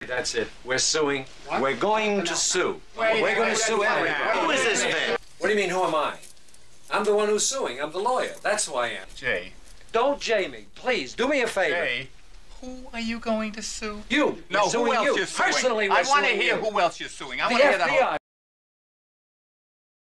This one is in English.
That's it. We're suing. What? We're going to sue. We're going to sue everybody. Who is this man? What do you mean, who am I? I'm the one who's suing. I'm the lawyer. That's who I am. Jay. Don't Jay me. Please, do me a favor. Jay, who are you going to sue? You. No, We're suing who else you. you're suing? Personally, I we're want to suing hear you. who else you're suing. I The want to hear the whole... FBI.